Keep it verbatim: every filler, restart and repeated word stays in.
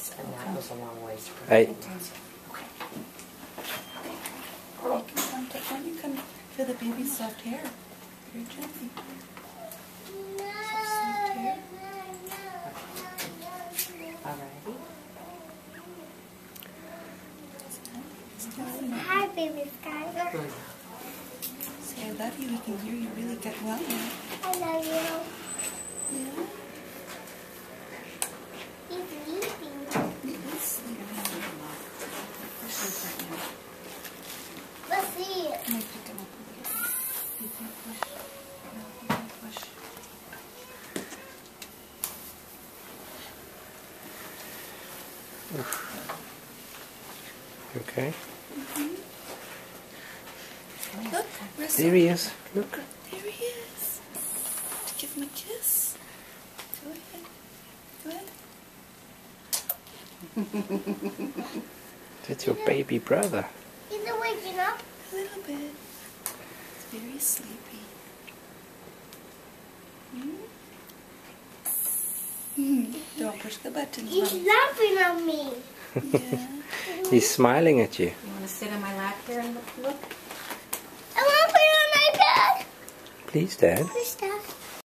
kiss, and okay. that goes a long ways for Hey. me. Okay. Okay. You can come take one. You can feel the baby's soft hair. Very gently. Soft hair. Alrighty. Hi, baby Skylar. Good. Say I love you. We can hear you really get well now. I love you. Yeah. He's sleeping. He is sleeping. Let's see it. Let me pick him up a little bit. You can push. No, you can push. Okay. Mm-hmm. Look, Russell. There he is. Look. There he is. Give him a kiss. Go ahead. Go ahead. That's your baby brother. He's waking up. A little bit. He's very sleepy. Mm-hmm. Don't push the buttons. He's Mommy. laughing at me. Yeah. He's smiling at you. You want to sit on my lap here and look? I want to put it on my bed. Please, Dad. Push